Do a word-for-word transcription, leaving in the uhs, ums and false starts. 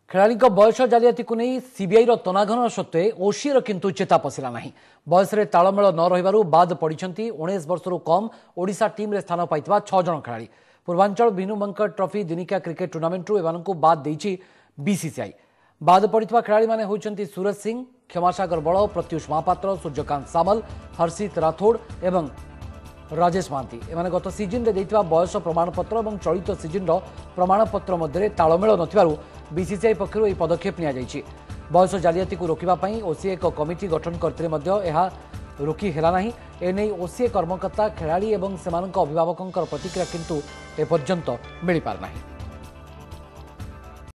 खेलाड़ी बयस जालियाती को नहीं सीबीआई तनाघना सत्वे ओसीर किंतु चेता पशिला नहीं। बयस तालमेल न रही बाद पड़ती उन्नीस वर्ष कम ओडिशा टीम रे स्थान पाई छह जन खेलाड़ी। पूर्वांचल भिनु बंकर ट्रॉफी दिनिकिया क्रिकेट टूर्नामेंट एमानकु बाद देइछि बीसीसीआई। बाद पड़ता खेलाड़ी माने होइछन्ति सूरज सिंह, क्षमासागर बड़, प्रत्युष महापात्र, सूर्यकांत सामल, हर्षित राठौड़ एवं राजेश महांती। एमाने गत सीजन रे देइतबा बयस प्रमाणपत्र और चलित सीजन प्रमाणपत्र मध्य तालमेल नथिबारु बीसीसीआई पक्षरु एही पदक्षेप निया जायछि। बयस जालियाती को रोकिबा पई ओसीए एक कमिटी गठन करथिले मध्य एहा रोकी हेला नाही। एनै ओसीए कर्मकर्ता, खेलाड़ी और सेमानक अभिभावकंकर प्रतिक्रिया किंतु एपर्यंत मिली पार नाही।